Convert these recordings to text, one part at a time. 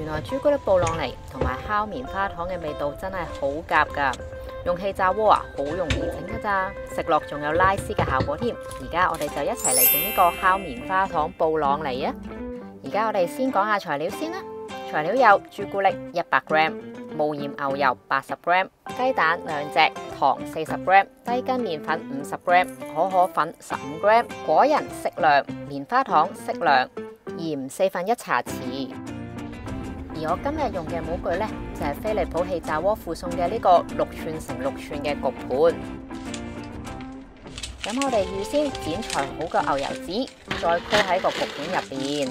原來朱古力布朗尼同埋烤棉花糖嘅味道真係好夾噶，用氣炸鍋啊，好容易整噶咋，食落仲有拉絲嘅效果添。而家我哋就一齊嚟整呢個烤棉花糖布朗尼啊！而家我哋先講下材料先啦。材料有朱古力100g、無鹽牛油80g、雞蛋2隻、糖40g、低筋麵粉50g、可可粉15g、果仁適量、棉花糖適量、鹽1/4茶匙。而我今日用嘅模具呢，就係飛利浦氣炸鍋附送嘅呢個6寸乘6寸嘅焗盤。咁我哋預先剪裁好個牛油紙，再鋪喺個焗盤入邊。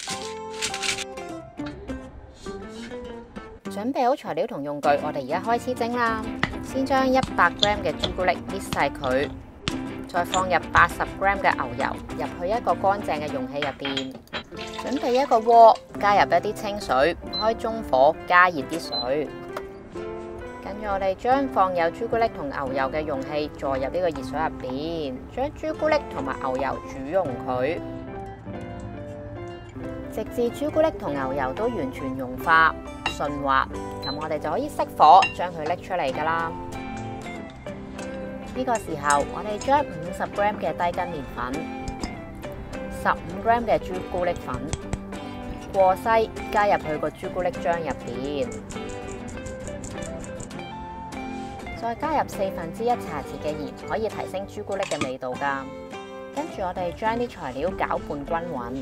準備好材料同用具，我哋而家開始整啦。先將100g嘅朱古力搣晒佢，再放入80g嘅牛油入去一個乾淨嘅容器入邊。準備一個鍋，加入一啲清水，開中火加熱啲水。跟住我哋將放有朱古力同牛油嘅容器再入呢個熱水入邊，將朱古力同埋牛油煮溶佢，直至朱古力同牛油都完全融化順滑，咁我哋就可以熄火將佢拎出嚟噶啦。呢個時候我哋將50g嘅低筋麵粉、15g嘅朱古力粉過篩加入去個朱古力漿入邊，再加入1/4茶匙嘅鹽，可以提升朱古力嘅味道噶。跟住我哋將啲材料攪拌均勻，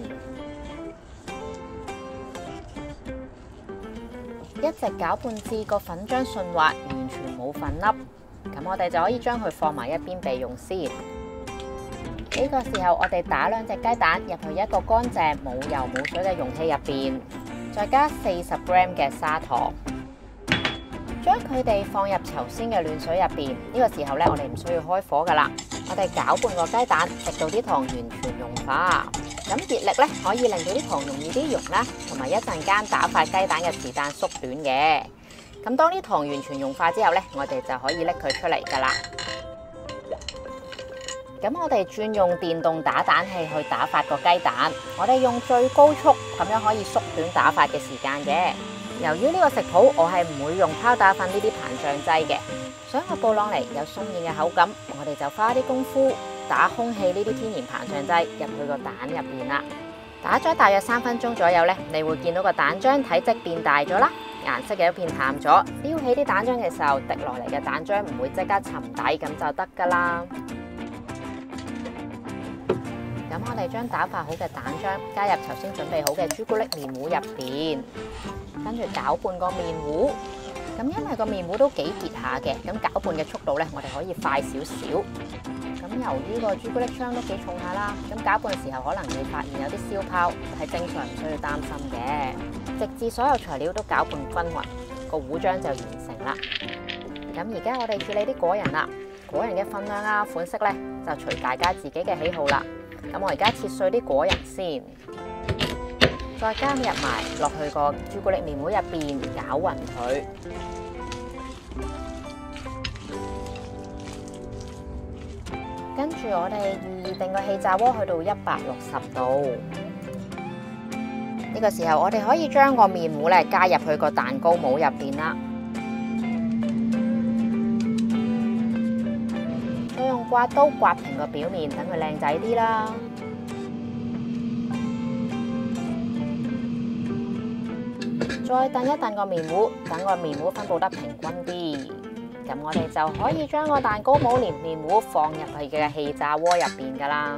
一直攪拌至個粉漿順滑，完全冇粉粒。咁我哋就可以將佢放埋一邊備用先。呢個時候我哋打2隻雞蛋入去一個乾淨冇油冇水嘅容器入邊，再加40g嘅砂糖，將佢哋放入稠鮮嘅暖水入邊。呢個時候咧，我哋唔需要開火噶啦，我哋攪拌個雞蛋，直到啲糖完全融化。咁熱力咧可以令到啲糖容易啲溶啦，同埋一陣間打發雞蛋嘅時間縮短嘅。咁當啲糖完全融化之後咧，我哋就可以拎佢出嚟噶啦。咁我哋轉用電動打蛋器去打發個雞蛋，我哋用最高速，咁樣可以縮短打發嘅時間嘅。由於呢個食譜我係唔會用拋打粉呢啲膨脹劑嘅，想個布朗尼有鬆軟嘅口感，我哋就花啲功夫打空氣呢啲天然膨脹劑入去個蛋入邊啦。打咗大約3分鐘左右呢，你會見到個蛋漿體積變大咗啦，顏色嘅一片淡咗。撩起啲蛋漿嘅時候，滴落嚟嘅蛋漿唔會即刻沉底，咁就得噶啦。咁我哋將打發好嘅蛋漿加入頭先準備好嘅朱古力麵糊入邊，跟住攪拌個麵糊。咁因為個麵糊都幾結下嘅，咁攪拌嘅速度呢，我哋可以快少少。咁由於個朱古力漿都幾重下啦，咁攪拌嘅時候可能會發現有啲燒泡，係正常，唔需要擔心嘅。直至所有材料都攪拌均勻，個糊漿就完成啦。咁而家我哋處理啲果仁啦，果仁嘅分量啊、款式呢，就隨大家自己嘅喜好啦。咁我而家切碎啲果仁先，再加入埋落去個朱古力麵糊入邊，攪勻佢。跟住我哋預定個氣炸鍋去到160度。呢個時候我哋可以將個麵糊咧加入去個蛋糕模入邊啦。再用刮刀刮平個表面，等佢靚仔啲啦。再燉一燉個麵糊，等個麵糊分佈得平均啲。咁我哋就可以將個蛋糕模連麵糊放入去嘅氣炸鍋入邊噶啦。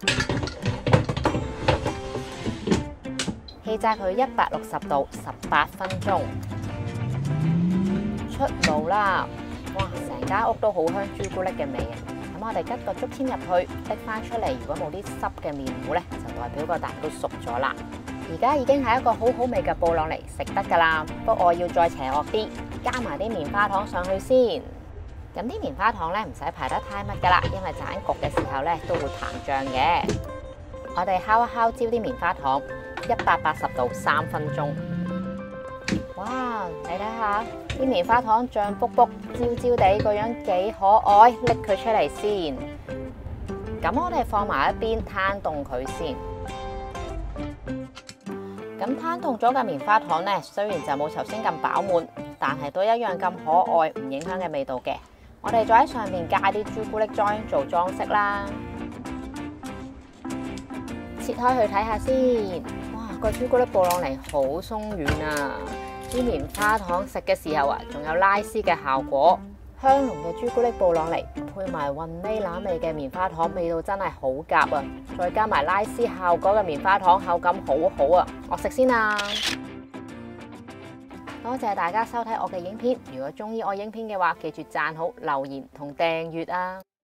氣炸佢160度18分鐘，出爐啦！哇，成間屋都好香朱古力嘅味啊！咁我哋吉個竹籤入去，拎翻出嚟。如果冇啲濕嘅麵糊呢，就代表個蛋糕熟咗啦。而家已經係一個好好味嘅布朗尼，食得噶啦。不過我要再邪惡啲，加埋啲棉花糖上去先。咁啲棉花糖呢，唔使排得太密噶啦，因為陣間焗嘅時候呢都會膨脹嘅。我哋烤一烤焦啲棉花糖，180度3分鐘。哇！你睇下啲棉花糖脹卜卜、焦焦地，個樣幾可愛。拎佢出嚟先。咁我哋放埋一邊攤凍佢先。咁咁攤凍咗嘅棉花糖呢，雖然就冇頭先咁飽滿，但係都一樣咁可愛，唔影響嘅味道嘅。我哋再喺上面加啲朱古力漿做裝飾啦。切開去睇下先，哇！個朱古力布朗尼好鬆軟啊！啲棉花糖食嘅時候啊，仲有拉絲嘅效果。香濃嘅朱古力布朗尼配埋雲呢拿味嘅棉花糖，味道真係好夾啊！再加埋拉絲效果嘅棉花糖，口感好好啊！我食先啦。多謝大家收睇我嘅影片，如果中意我影片嘅話，記住讚好、留言同訂閱啊！